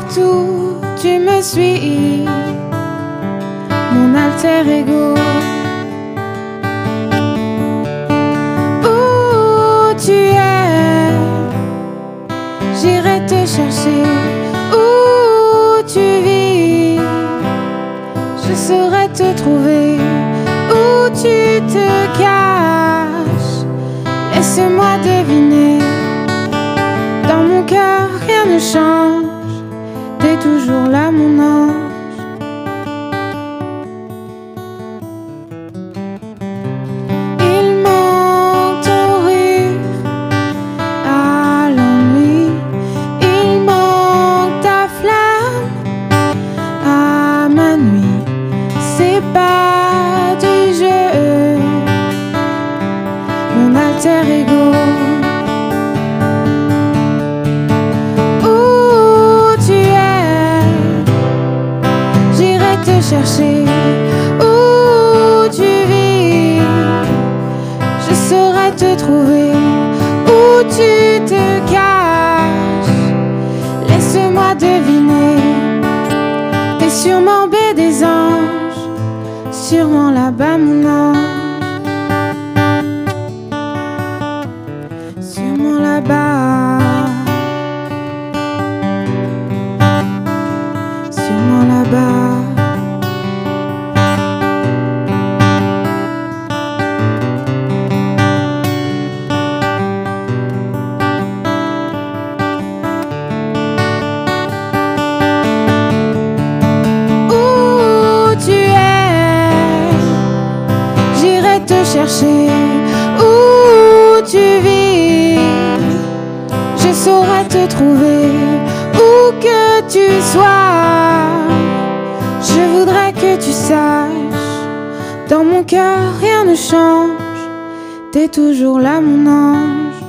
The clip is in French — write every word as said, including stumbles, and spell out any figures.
partout tu me suis, mon alter ego. Où tu es, j'irai te chercher. Où tu vis, je saurai te trouver. Où tu te caches, laisse-moi deviner. Dans mon cœur rien ne change, t'es toujours là mon ange. Il manque ton rire à l'ennui, il manque ta flamme à ma nuit. C'est pas du jeu, mon alter ego. Chercher où tu vis, je saurai te trouver. Où tu te caches, laisse-moi deviner. T'es sûrement baie des anges, sûrement là-bas mon ange, sûrement là-bas, sûrement là-bas. Chercher où tu vis, je saurai te trouver. Où que tu sois, je voudrais que tu saches, dans mon cœur rien ne change, t'es toujours là mon ange.